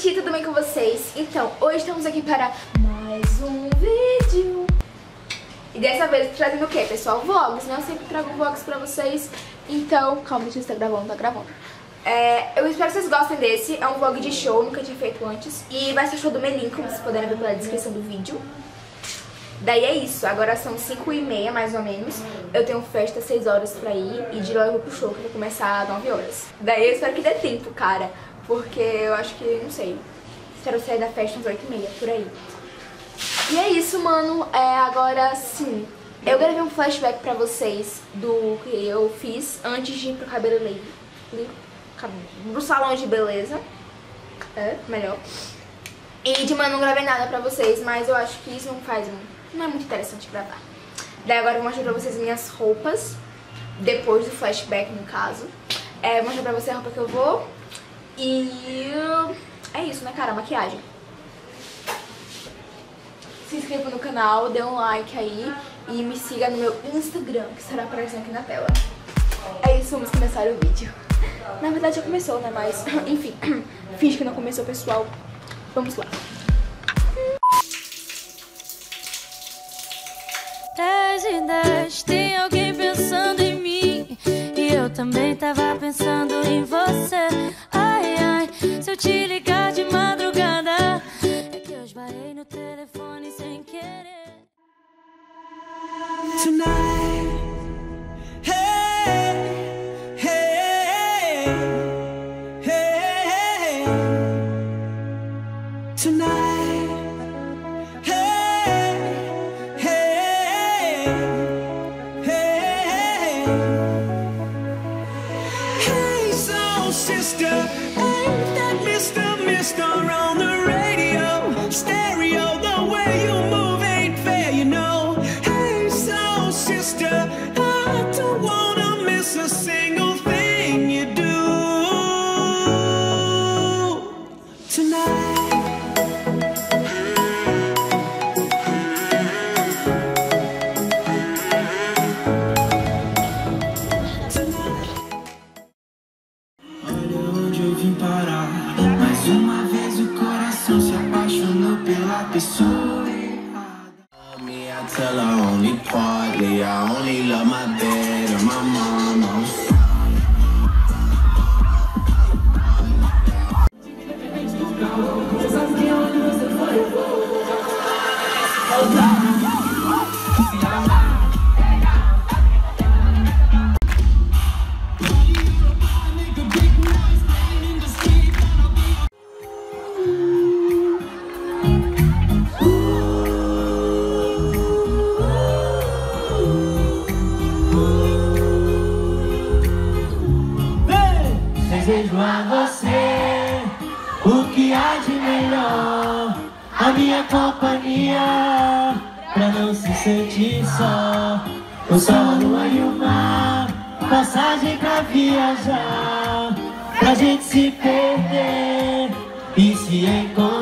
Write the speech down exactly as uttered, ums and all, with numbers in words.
gente, tudo bem com vocês? Então, hoje estamos aqui para mais um vídeo. E dessa vez trazendo o que, pessoal? Vlogs, né? Eu sempre trago vlogs pra vocês. Então, calma, deixa eu estar gravando, tá gravando. É, eu espero que vocês gostem desse. É um vlog de show, nunca tinha feito antes. E vai ser show do Melim, como vocês puderem ver pela descrição do vídeo. Daí é isso, agora são cinco e meia mais ou menos. Eu tenho festa às seis horas pra ir. E de lá eu vou pro show, que vai começar às nove horas. Daí eu espero que dê tempo, cara. Porque eu acho que, não sei, espero sair da festa às oito e meia, por aí. E é isso, mano. É, agora sim, eu gravei um flashback pra vocês do que eu fiz antes de ir pro cabeleireiro, pro salão de beleza. É, melhor. E de manhã não gravei nada pra vocês, mas eu acho que isso não faz, não é muito interessante gravar. Daí agora eu vou mostrar pra vocês minhas roupas, depois do flashback no caso. É, vou mostrar pra vocês a roupa que eu vou. E é isso, né, cara? Maquiagem. Se inscreva no canal, dê um like aí e me siga no meu Instagram, que estará aparecendo aqui na tela. É isso, vamos começar o vídeo. Na verdade já começou, né? Mas, enfim, finge que não começou, pessoal. Vamos lá. dez e dez, tem alguém pensando em mim. E eu também tava pensando em você. Ai, ai, se eu te ligar de madrugada, é que eu esbarrei no telefone sem querer. Tonight, hey, hey, hey, tonight, hey, hey, hey, hey, soul sister, ain't that Mister Mister on the radio, stereo, the way you move ain't fair, you know. Hey, soul sister, I don't wanna miss a single thing you do tonight. Olha onde eu vim parar. Mais uma vez o coração se apaixonou pela pessoa errada. Me, I tell her only partly. I only love my bed and my mama. Desejo a você o que há de melhor, a minha companhia, pra não se sentir só. O sol, a lua e o mar, passagem pra viajar, pra gente se perder e se encontrar.